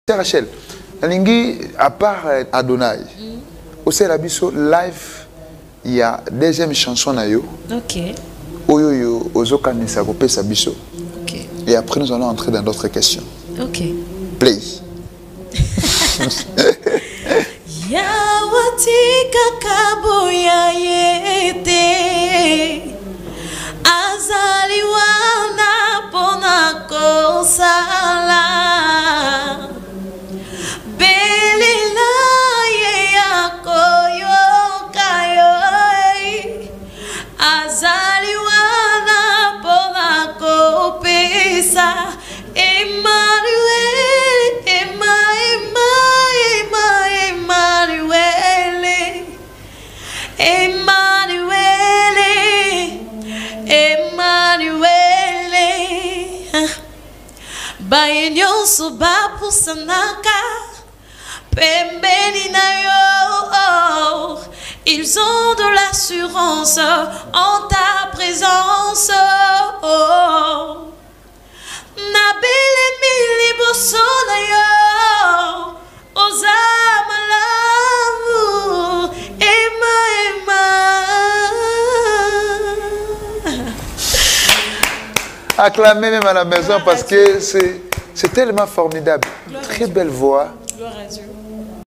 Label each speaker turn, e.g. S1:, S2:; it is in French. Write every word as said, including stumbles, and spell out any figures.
S1: Rachel, à part Adonai, au Serabiso live, il y a deuxième chanson na yo.
S2: Ok.
S1: Oyo yo ozoka nisagope sabiso.
S2: Ok.
S1: Et après nous allons entrer dans d'autres questions.
S2: Ok.
S1: Play.
S2: Yawatika kabuya yete azali wana pona kosala belela ye yakoyoka yo azali wana pona kopesa Emmanuel Emma Emma Emma Emmanuel Emmanuel Emmanuel Baye nyonso bapusanaka pembeni na yo ils ont de l'assurance en ta présence na bele mili boso na yo ozamalamu Emma Emma.
S1: Acclamez même à la maison parce que c'est tellement formidable. Très belle voix.
S2: Gloire à Dieu.